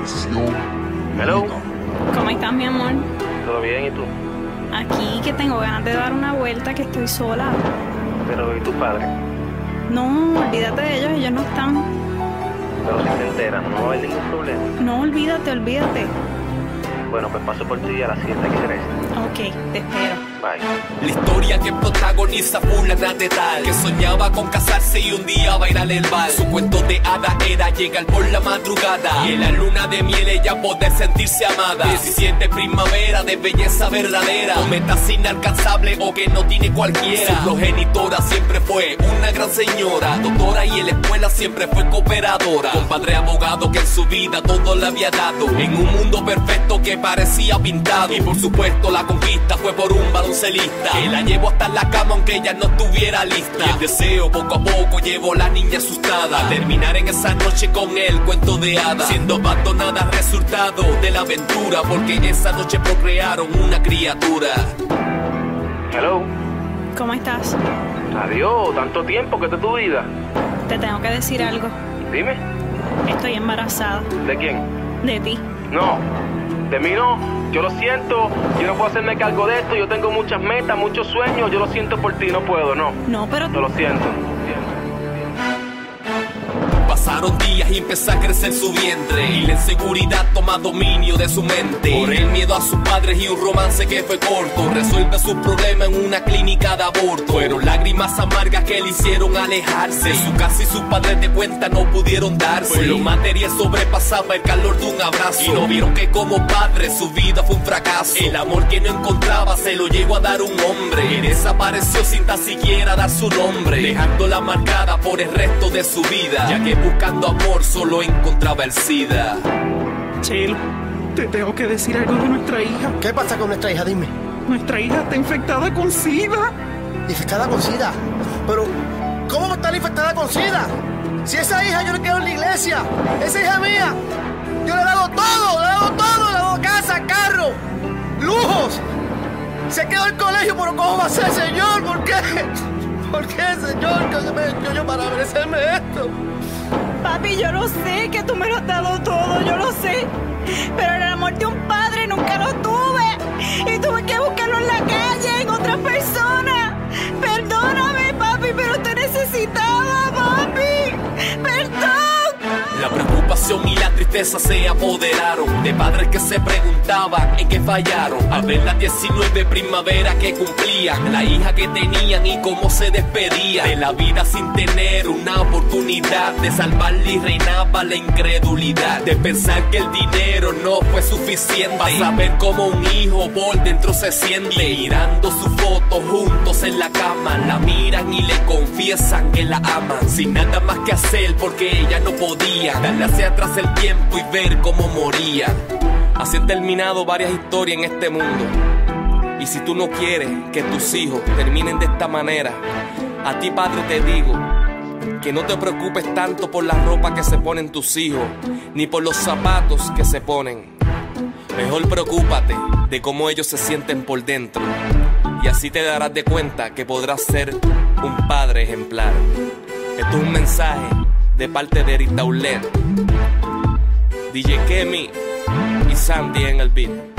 canción. Hello. ¿Cómo estás, mi amor? ¿Todo bien? ¿Y tú? Aquí que tengo ganas de dar una vuelta, que estoy sola. Pero ¿y tu padre? No, olvídate de ellos no están. Pero si se enteran, no va a haber ningún problema. No, olvídate. Bueno, pues paso por ti a las 7 que será. Ok, te espero. Bye. La historia que protagoniza fulana de tal, que soñaba con casarse y un día bailar el bal. Su cuento de hada era llegar por la madrugada y en la luna de miel ella poder sentirse amada. 17 primavera de belleza verdadera, o metas inalcanzable o que no tiene cualquiera. Su progenitora siempre fue una gran señora, doctora, y en la escuela siempre fue cooperadora. Con padre abogado que en su vida todo le había dado, en un mundo perfecto que parecía pintado. Y por supuesto la conquista fue por un baloncelista que la llevó hasta la cama aunque ella no estuviera lista. Y el deseo poco a poco llevó a la niña asustada a terminar en esa noche con el cuento de hadas, siendo abandonada resultado de la aventura, porque esa noche procrearon una criatura. Hello. ¿Cómo estás? Adiós, tanto tiempo, que es de tu vida. Te tengo que decir algo. Dime. Estoy embarazada. ¿De quién? De ti. No, de mí no. Yo lo siento, yo no puedo hacerme cargo de esto. Yo tengo muchas metas, muchos sueños. Yo lo siento por ti, no puedo, no. No, pero... Yo lo siento. Pasaron días y empezó a crecer su vientre y la inseguridad toma dominio de su mente. Por el miedo a sus padres y un romance que fue corto, resuelve su problema en una clínica de aborto. Fueron lágrimas amargas que le hicieron alejarse. Su casa y sus padres de cuenta no pudieron darse, pues lo material sobrepasaba el calor de un abrazo. Y no vieron que como padre su vida fue un fracaso. El amor que no encontraba se lo llegó a dar un hombre que desapareció sin tan siquiera dar su nombre, dejándola marcada por el resto de su vida, ya que buscando amor solo encontraba el SIDA. Chelo, te tengo que decir algo de nuestra hija. ¿Qué pasa con nuestra hija? Dime. Nuestra hija está infectada con SIDA. ¿Infectada con SIDA? Pero, ¿cómo va a estar infectada con SIDA? Si esa hija yo le quedo en la iglesia, esa hija mía, yo le he dado todo, le he dado casa, carro, lujos. Se quedó en el colegio, pero ¿cómo va a ser, Señor? ¿Por qué? ¿Por qué, Señor? ¿Qué me he hecho yo para merecerme esto? Papi, yo lo sé que tú me lo has dado todo, yo lo sé. Pero el amor de un padre nunca lo tuve. Y tuve que buscarlo en la calle, en otras personas. Perdóname, papi, pero te necesitaba, papi. Perdón. La preocupación y la tristeza se apoderaron de padres que se preguntaban en qué fallaron al ver las 19 primaveras que cumplían, la hija que tenían y cómo se despedían de la vida sin tener una oportunidad de salvarla. Y reinaba la incredulidad de pensar que el dinero no fue suficiente para saber cómo un hijo por dentro se siente. Y mirando su foto juntos en la cama, la miran y le confiesan que la aman, sin nada más que hacer porque ella no podía darle hacia atrás el tiempo y ver cómo moría. Así han terminado varias historias en este mundo. Y si tú no quieres que tus hijos terminen de esta manera, a ti, padre, te digo que no te preocupes tanto por la ropa que se ponen tus hijos, ni por los zapatos que se ponen. Mejor preocúpate de cómo ellos se sienten por dentro, y así te darás de cuenta que podrás ser un padre ejemplar. Esto es un mensaje de parte de Eric Taulet, DJ Kemi y Sandy en el beat.